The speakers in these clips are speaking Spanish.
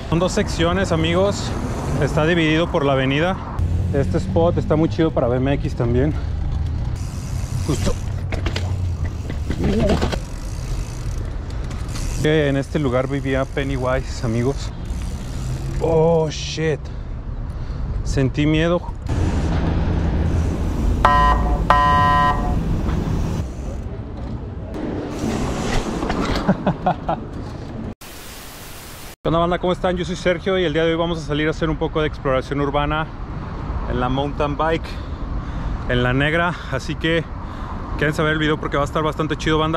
Son dos secciones, amigos. Está dividido por la avenida. Este spot está muy chido para BMX también. Justo. En este lugar vivía Pennywise, amigos. Oh, shit. Sentí miedo. ¿Qué onda, banda? ¿Cómo están? Yo soy Sergio y el día de hoy vamos a salir a hacer un poco de exploración urbana en la mountain bike, en la negra. Así que quédense a ver el video porque va a estar bastante chido, banda.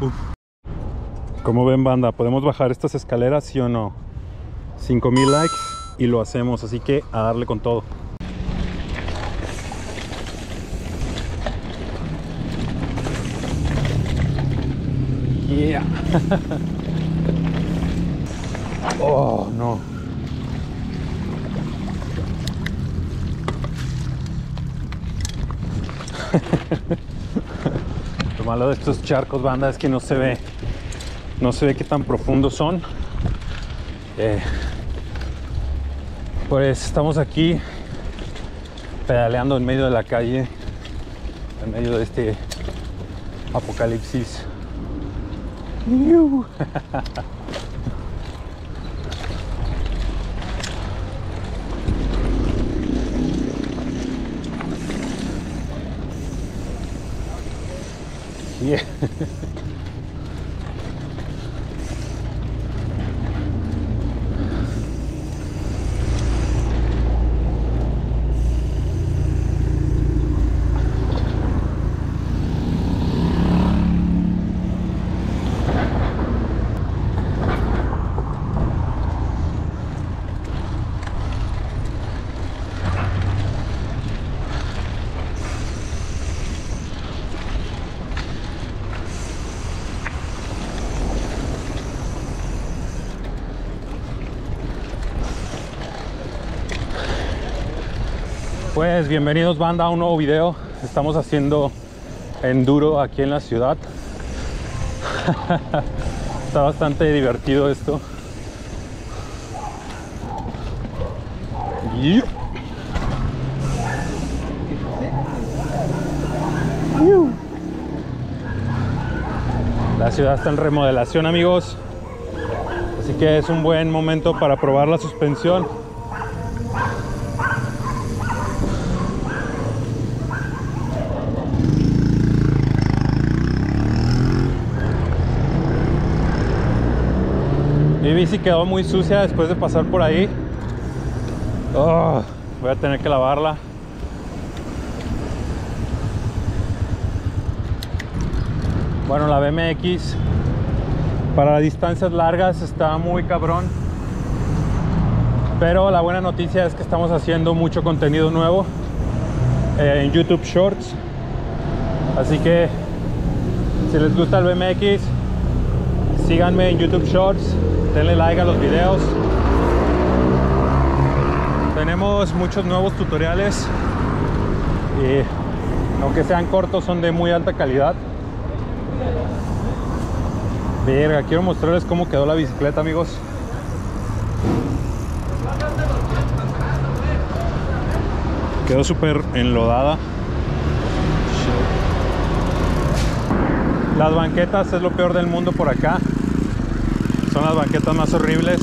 Como ven, banda, podemos bajar estas escaleras, ¿sí o no? 5000 likes y lo hacemos, así que a darle con todo. Yeah. Oh, no. Lo malo de estos charcos, banda, es que no se ve qué tan profundos son. Pues estamos aquí pedaleando en medio de la calle, en medio de este apocalipsis. Yeah. Pues bienvenidos, banda, a un nuevo video. Estamos haciendo enduro aquí en la ciudad. Está bastante divertido esto. La ciudad está en remodelación, amigos, así que es un buen momento para probar la suspensión. Mi bici quedó muy sucia después de pasar por ahí. Oh, voy a tener que lavarla. Bueno, la BMX para distancias largas está muy cabrón, pero la buena noticia es que estamos haciendo mucho contenido nuevo en YouTube Shorts. Así que si les gusta el BMX, síganme en YouTube Shorts, denle like a los videos. Tenemos muchos nuevos tutoriales y aunque sean cortos son de muy alta calidad. Verga, quiero mostrarles cómo quedó la bicicleta, amigos. Quedó súper enlodada. Las banquetas es lo peor del mundo por acá. Son las banquetas más horribles.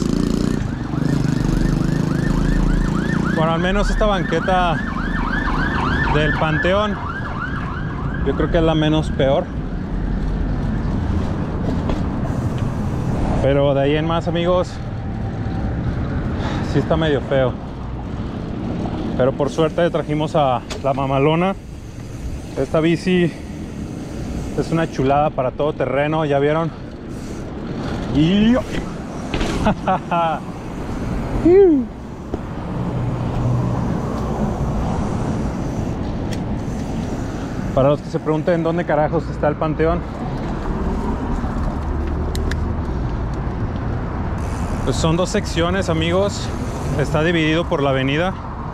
Bueno, al menos esta banqueta del Panteón yo creo que es la menos peor. Pero de ahí en más, amigos, sí está medio feo. Pero por suerte trajimos a la mamalona. Esta bici es una chulada para todo terreno, ¿ya vieron? Y para los que se pregunten dónde carajos está el Panteón, pues son dos secciones, amigos. Está dividido por la avenida.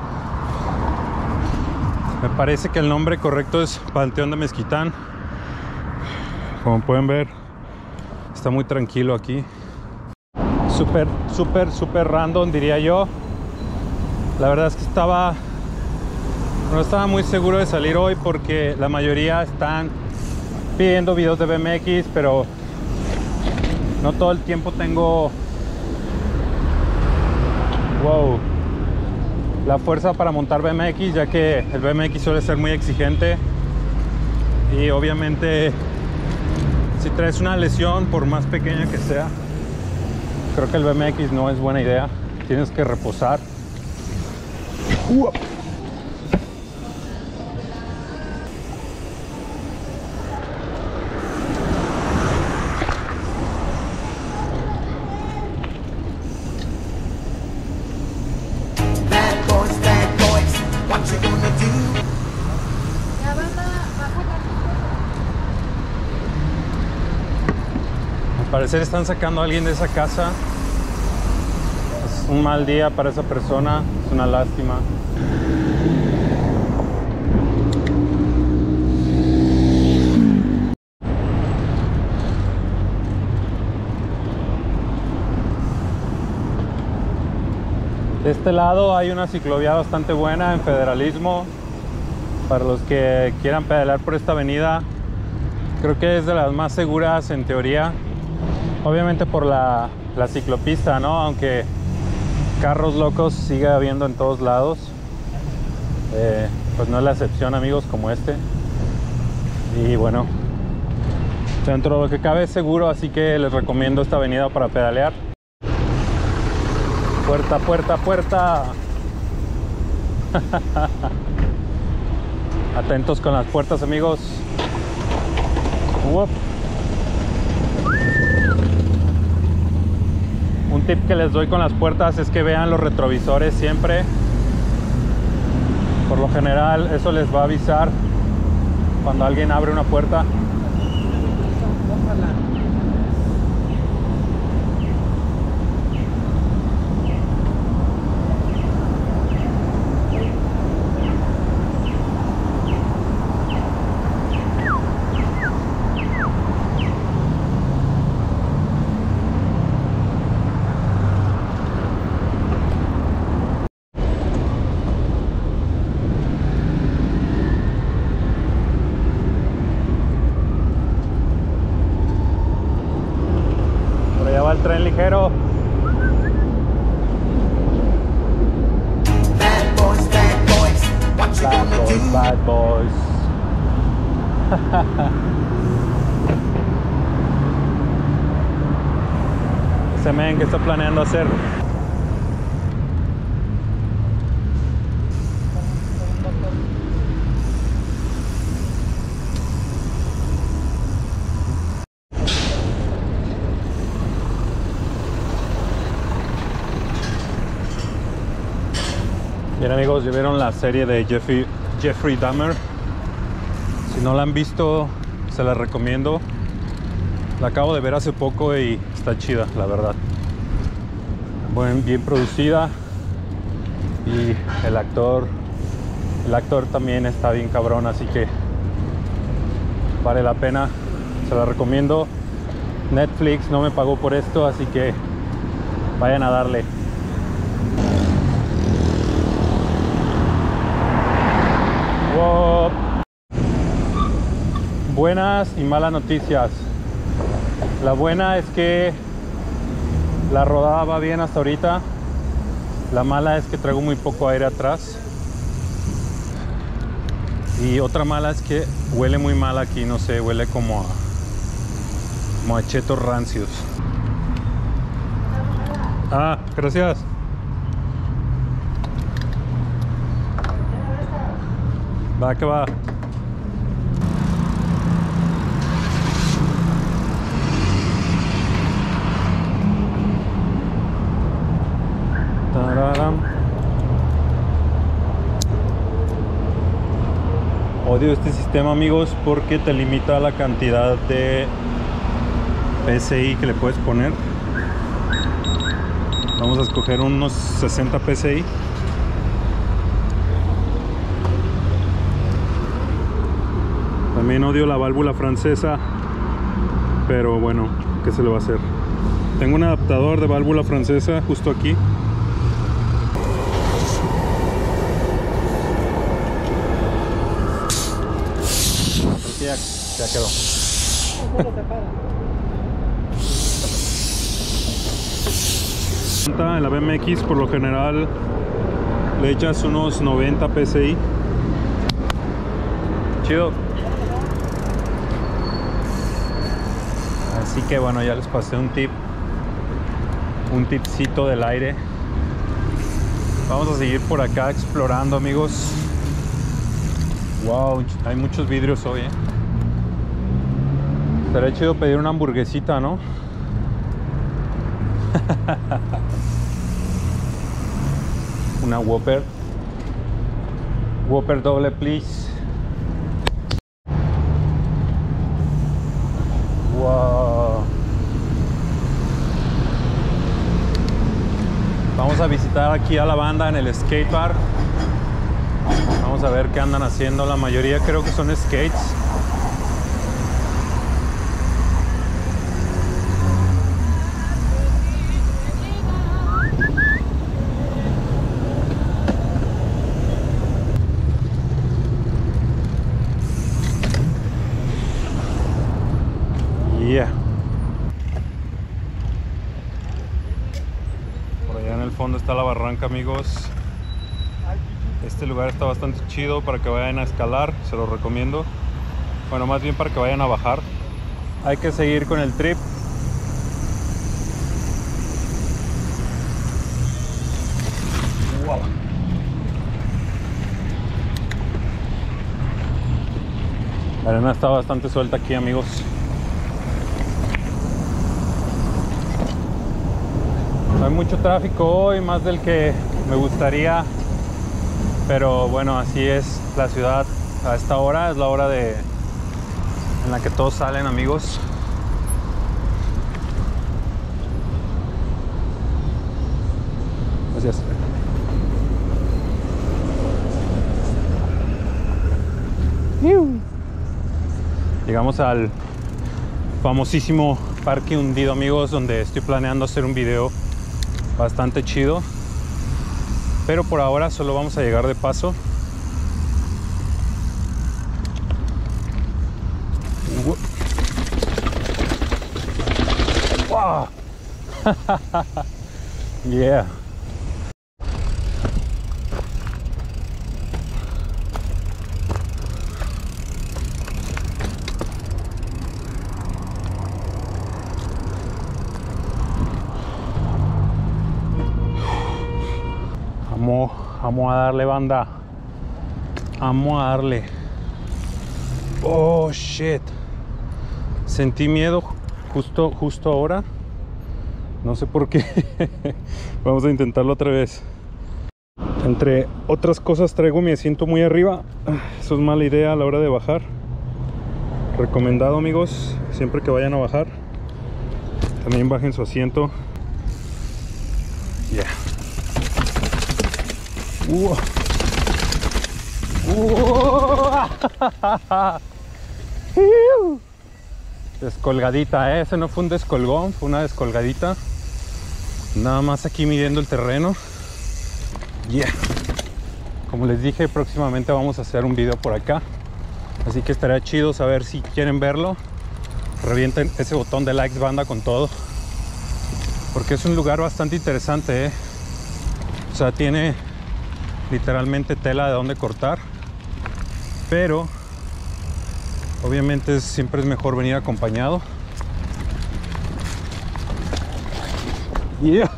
Me parece que el nombre correcto es Panteón de Mezquitán. Como pueden ver, está muy tranquilo aquí. súper random, diría yo. La verdad es que no estaba muy seguro de salir hoy porque la mayoría están pidiendo videos de BMX, pero no todo el tiempo tengo la fuerza para montar BMX, ya que el BMX suele ser muy exigente y obviamente si traes una lesión, por más pequeña que sea, creo que el BMX no es buena idea. Tienes que reposar. Al parecer están sacando a alguien de esa casa. Es un mal día para esa persona, es una lástima. De este lado hay una ciclovía bastante buena en Federalismo. Para los que quieran pedalear por esta avenida, creo que es de las más seguras en teoría. Obviamente por la ciclopista, ¿no? Aunque carros locos sigue habiendo en todos lados. Pues no es la excepción, amigos, como este. Y bueno, dentro de lo que cabe es seguro, así que les recomiendo esta avenida para pedalear. Puerta, puerta, puerta. Atentos con las puertas, amigos. Un tip que les doy con las puertas es que vean los retrovisores siempre. Por lo general eso les va a avisar cuando alguien abre una puerta. El tren ligero. Bad boys. Ese men que está planeando hacer. Bien, amigos, ya vieron la serie de Jeffrey Dahmer. Si no la han visto, se la recomiendo. La acabo de ver hace poco y está chida, la verdad. Bien producida. Y el actor también está bien cabrón, así que vale la pena. Se la recomiendo. Netflix no me pagó por esto, así que vayan a darle. Wow. Buenas y malas noticias. La buena es que la rodada va bien hasta ahorita. La mala es que traigo muy poco aire atrás. Y otra mala es que huele muy mal aquí, no sé, huele como a chetos rancios. Ah, gracias. Va que va. Tararam. Odio este sistema, amigos, porque te limita la cantidad de PSI que le puedes poner. Vamos a escoger unos 60 PSI. También odio la válvula francesa, pero bueno, ¿qué se le va a hacer? Tengo un adaptador de válvula francesa justo aquí. Ya quedó. En la BMX por lo general le echas unos 90 PSI. Chido. Así que bueno, ya les pasé un tipcito del aire. Vamos a seguir por acá explorando, amigos. Wow, hay muchos vidrios hoy, Estaría chido pedir una hamburguesita, ¿no? Una Whopper doble, please. Wow. Vamos a visitar aquí a la banda en el skate park. Vamos a ver qué andan haciendo. La mayoría creo que son skates. Yeah. Por allá en el fondo está la barranca, amigos. Este lugar está bastante chido para que vayan a escalar, se lo recomiendo. Bueno, más bien para que vayan a bajar. Hay que seguir con el trip. Wow. La arena está bastante suelta aquí, amigos. Hay mucho tráfico hoy, más del que me gustaría, pero bueno, así es la ciudad a esta hora. Es la hora en la que todos salen, amigos. Gracias. Llegamos al famosísimo Parque Hundido, amigos, donde estoy planeando hacer un video bastante chido, pero por ahora solo vamos a llegar de paso. Wow. Yeah. Vamos a darle, banda. Vamos a darle. Oh, shit. Sentí miedo justo ahora. No sé por qué. Vamos a intentarlo otra vez. Entre otras cosas traigo mi asiento muy arriba. Eso es mala idea a la hora de bajar. Recomendado, amigos, siempre que vayan a bajar, también bajen su asiento. Yeah. Descolgadita, ese no fue un descolgón, fue una descolgadita. Nada más aquí midiendo el terreno. Yeah. Como les dije, próximamente vamos a hacer un video por acá, así que estaría chido saber si quieren verlo. Revienten ese botón de likes, banda, con todo, porque es un lugar bastante interesante, O sea, tiene literalmente tela de donde cortar, pero obviamente siempre es mejor venir acompañado. Yeah.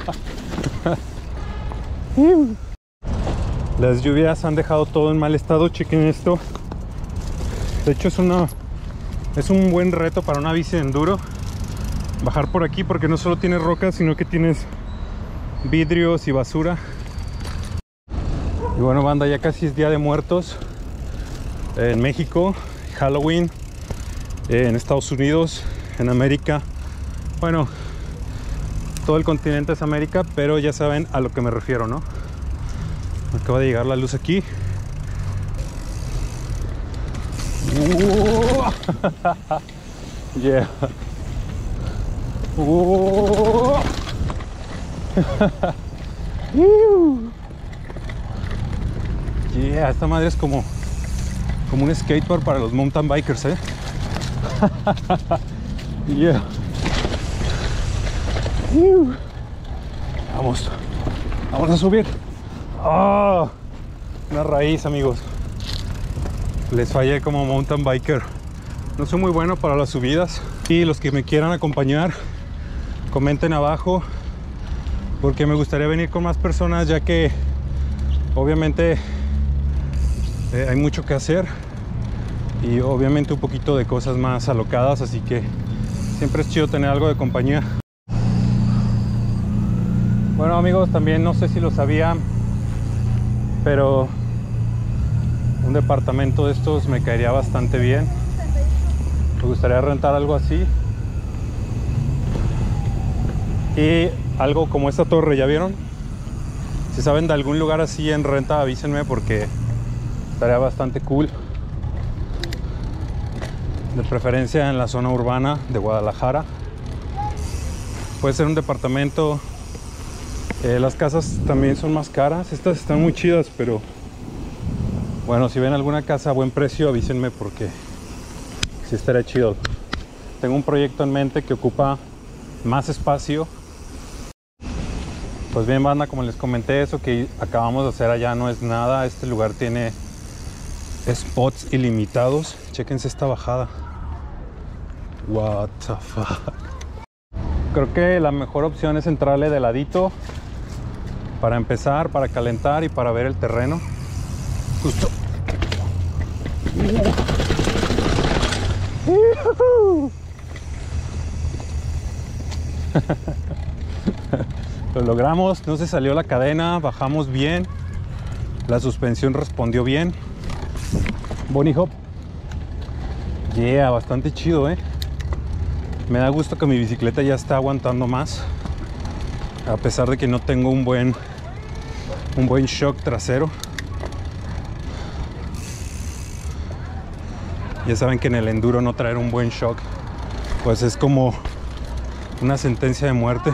Las lluvias han dejado todo en mal estado. Chequen esto. De hecho es un buen reto para una bici de enduro bajar por aquí, porque no solo tienes rocas, sino que tienes vidrios y basura. Y bueno, banda, ya casi es Día de Muertos en México, Halloween en Estados Unidos, en América. Bueno, todo el continente es América, pero ya saben a lo que me refiero, ¿no? Acaba de llegar la luz aquí. Yeah. Oh. Yeah, esta madre es como un skateboard para los mountain bikers, ¿eh? Yeah. Vamos a subir. Oh, una raíz, amigos. Les fallé como mountain biker. No soy muy bueno para las subidas. Y los que me quieran acompañar, comenten abajo, porque me gustaría venir con más personas, ya que obviamente hay mucho que hacer y obviamente un poquito de cosas más alocadas, así que siempre es chido tener algo de compañía. Bueno, amigos, también no sé si lo sabían, pero un departamento de estos me caería bastante bien. Me gustaría rentar algo así. Y algo como esta torre, ¿ya vieron? Si saben de algún lugar así en renta, avísenme, porque estaría bastante cool. De preferencia en la zona urbana de Guadalajara. Puede ser un departamento. Las casas también son más caras. Estas están muy chidas, pero bueno, si ven alguna casa a buen precio, avísenme, porque sí estaría chido. Tengo un proyecto en mente que ocupa más espacio. Pues bien, banda, como les comenté, eso que acabamos de hacer allá no es nada. Este lugar tiene spots ilimitados. Chéquense esta bajada. What the fuck. Creo que la mejor opción es entrarle de ladito para empezar, para calentar y para ver el terreno. Justo. Lo logramos, no se salió la cadena, bajamos bien, la suspensión respondió bien. Bunny hop. Yeah, bastante chido, Me da gusto que mi bicicleta ya está aguantando más, a pesar de que no tengo un buen shock trasero. Ya saben que en el enduro no traer un buen shock pues es como una sentencia de muerte.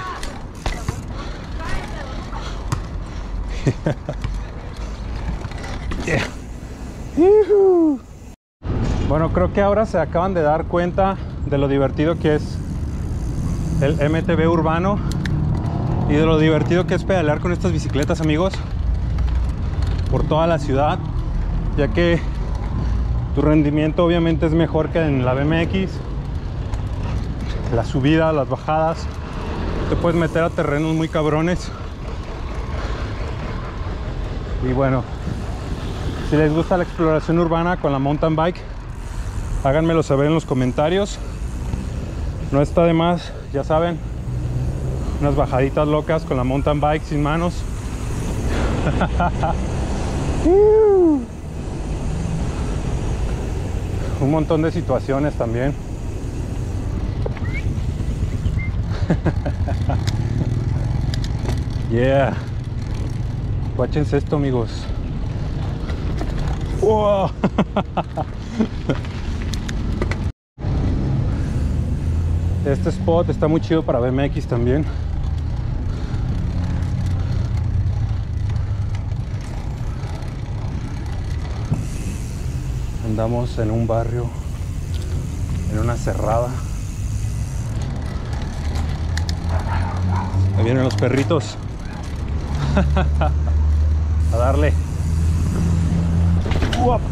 Yeah. Bueno, creo que ahora se acaban de dar cuenta de lo divertido que es el MTB urbano y de lo divertido que es pedalear con estas bicicletas, amigos, por toda la ciudad, ya que tu rendimiento obviamente es mejor que en la BMX. La subida, las bajadas, te puedes meter a terrenos muy cabrones. Y bueno, si les gusta la exploración urbana con la mountain bike, háganmelo saber en los comentarios. No está de más, ya saben, unas bajaditas locas con la mountain bike sin manos. Un montón de situaciones también. Yeah. Guáchense esto, amigos. Wow. Este spot está muy chido para BMX también. Andamos en un barrio, en una cerrada. Ahí vienen los perritos. A darle. ¡Uop!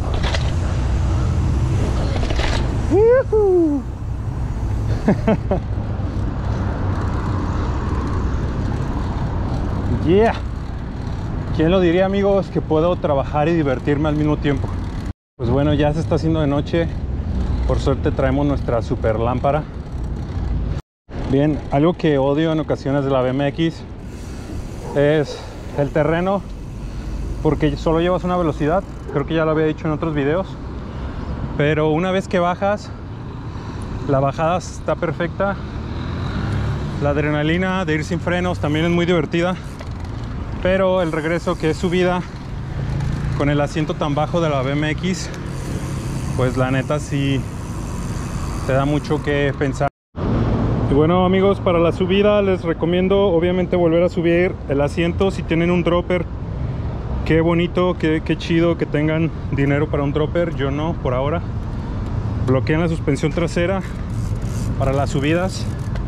Yeah. ¿Quién lo diría, amigos, que puedo trabajar y divertirme al mismo tiempo? Pues bueno, ya se está haciendo de noche. Por suerte traemos nuestra super lámpara. Bien, algo que odio en ocasiones de la BMX es el terreno, porque solo llevas una velocidad. Creo que ya lo había dicho en otros videos, pero una vez que bajas, la bajada está perfecta. La adrenalina de ir sin frenos también es muy divertida, pero el regreso, que es subida con el asiento tan bajo de la BMX, pues la neta sí te da mucho que pensar. Y Bueno amigos, para la subida les recomiendo obviamente volver a subir el asiento si tienen un dropper. Qué bonito, qué chido que tengan dinero para un dropper. Yo no, por ahora. Bloquean la suspensión trasera para las subidas.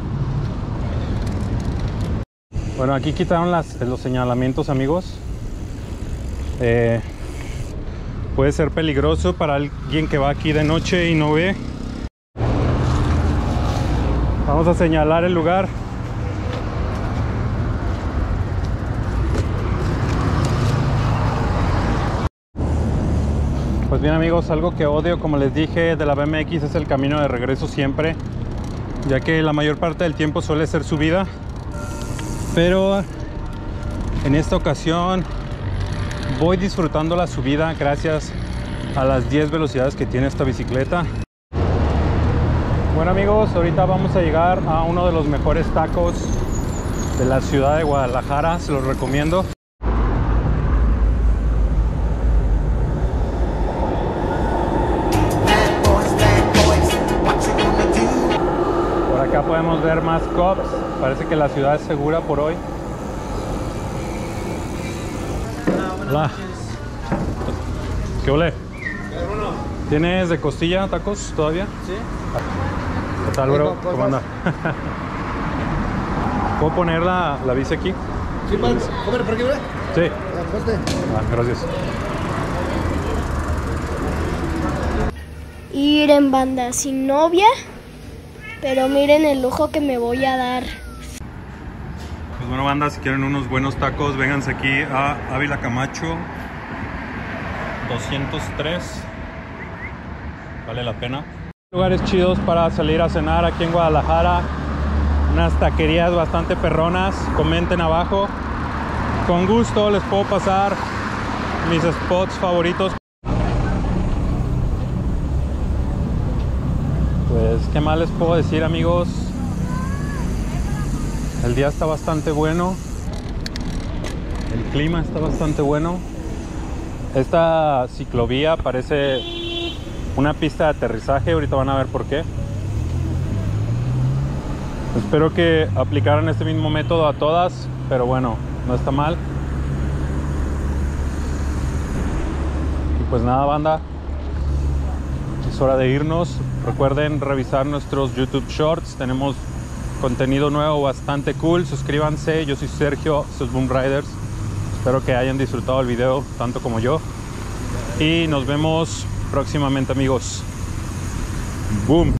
Bueno, aquí quitaron los señalamientos, amigos. Puede ser peligroso para alguien que va aquí de noche y no ve. Vamos a señalar el lugar. Pues bien amigos, algo que odio, como les dije, de la BMX es el camino de regreso siempre, ya que la mayor parte del tiempo suele ser subida, pero en esta ocasión voy disfrutando la subida gracias a las 10 velocidades que tiene esta bicicleta. Bueno amigos, ahorita vamos a llegar a uno de los mejores tacos de la ciudad de Guadalajara, se los recomiendo. Por acá podemos ver más cops, parece que la ciudad es segura por hoy. Hola. ¿Qué ole? ¿Tienes de costilla tacos todavía? Sí. ¿Qué tal, bro? ¿Cómo anda? ¿Puedo poner la bici aquí? Sí, ¿puedes comer por aquí, bro? Sí. Gracias. Ir en banda sin novia, pero miren el lujo que me voy a dar. Pues bueno, banda, si quieren unos buenos tacos, vénganse aquí a Ávila Camacho 203. Vale la pena. Lugares chidos para salir a cenar aquí en Guadalajara. Unas taquerías bastante perronas. Comenten abajo. Con gusto les puedo pasar mis spots favoritos. Pues, ¿qué más les puedo decir, amigos? El día está bastante bueno. El clima está bastante bueno. Esta ciclovía parece una pista de aterrizaje. Ahorita van a ver por qué. Espero que aplicaran este mismo método a todas, pero bueno, no está mal. Y pues nada, banda, es hora de irnos. Recuerden revisar nuestros YouTube Shorts. Tenemos contenido nuevo bastante cool. Suscríbanse. Yo soy Sergio, estos Boom Riders. Espero que hayan disfrutado el video tanto como yo. Y nos vemos próximamente, amigos. Boom.